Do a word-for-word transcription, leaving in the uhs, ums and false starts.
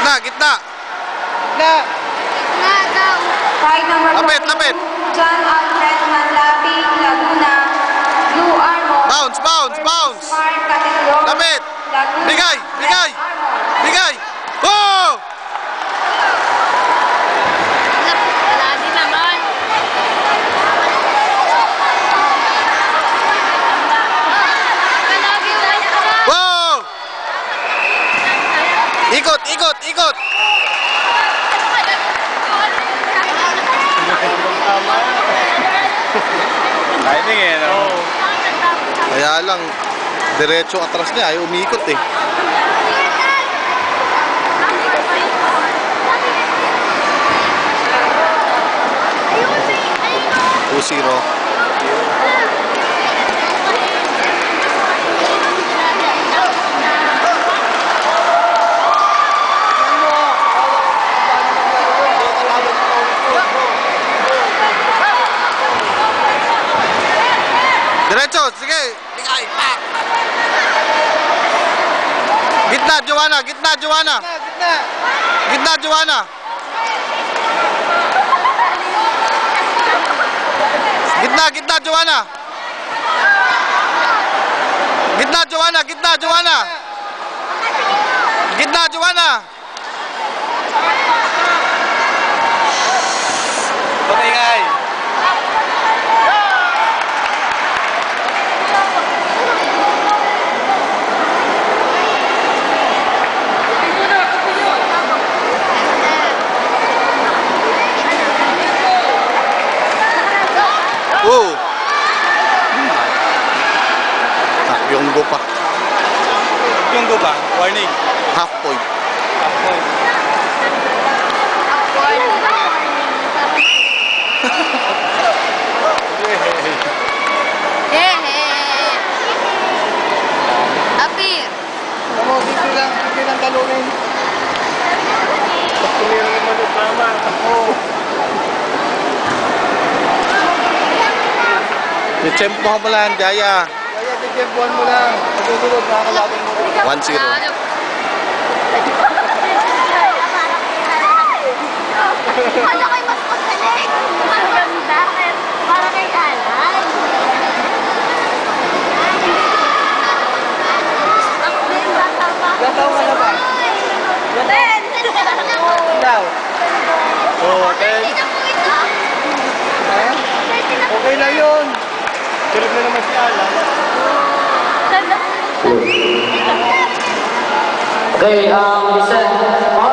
Gitna, gitna. Gitna. Gitna daw. Ride number Lapit, lapit. John Alfred Manlapi, Laguna. Blue Armor. Bounce, bounce, bounce. Smart Category. Lapit. Laguna. Bigay, bigay. Red Armor. Bigay. Oh! Wala din naman. Palagi white ka na. Wow! Ikot, ikot, ikot. Lighting eh, no? Kaya lang, diretso atras niya, ay umikot eh. two zero. Diretso, sige. Bigay, pak. Gitna, Joanna, gitna, Joanna. Gitna, gitna. Gitna, Joanna. Gitna, gitna, Joanna. Gitna, Joanna, gitna, Joanna. Gitna, Joanna. Patingay. Oh. Ah, yung go pa. Yung go ba? Warning. Half point. Half point. Hehe. Apir. Tama, dito lang. Dito lang talunin. Tapos tumira naman yung tama. Oo. Itsempo mo lang, Jaya. Kaya titempuan mo lang. Pagsusunod, nakakalaban mo. one zero. Kala kay mas magaling. Ang ganda. Para kay Alan. Ako din, bata pa. Gataw ka na ba? Ben! Ilaw. Oo, ten. Hindi na po ito. Ha? Okay lang yun. Tulog na naman si Alan. Okay, um, listen.